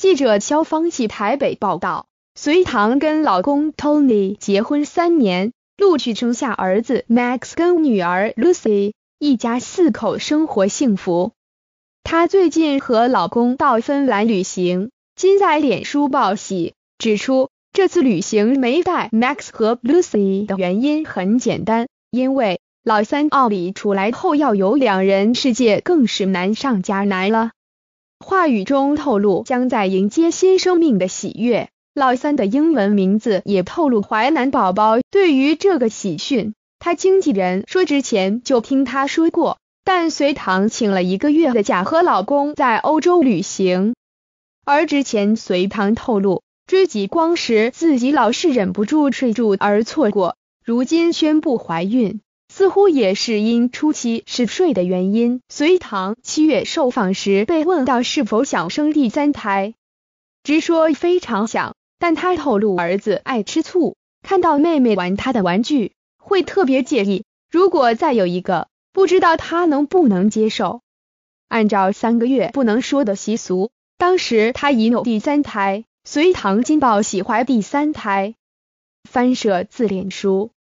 记者肖芳系台北报道，隋棠跟老公 Tony 结婚3年，陆续生下儿子 Max 跟女儿 Lucy， 一家4口生活幸福。她最近和老公到芬兰旅行，今在脸书报喜，指出这次旅行没带 Max 和 Lucy 的原因很简单，因为老三奥里出来后要有2人世界更是难上加难了。话语中透露将在迎接新生命的喜悦，老三的英文名字也透露怀男宝宝。对于这个喜讯，他经纪人说之前就听他说过，但隋棠请了1个月的假和老公在欧洲旅行。而之前隋棠透露追极光时自己老是忍不住睡住而错过，如今宣布怀孕，似乎也是因初期嗜睡的原因。隋棠7月受访时被问到是否想生第3胎，直说非常想，但她透露儿子爱吃醋，看到妹妹玩他的玩具会特别介意，如果再有一个，不知道他能不能接受。按照3个月不能说的习俗，当时她已有第3胎，隋棠今报喜怀第3胎。翻摄自脸书。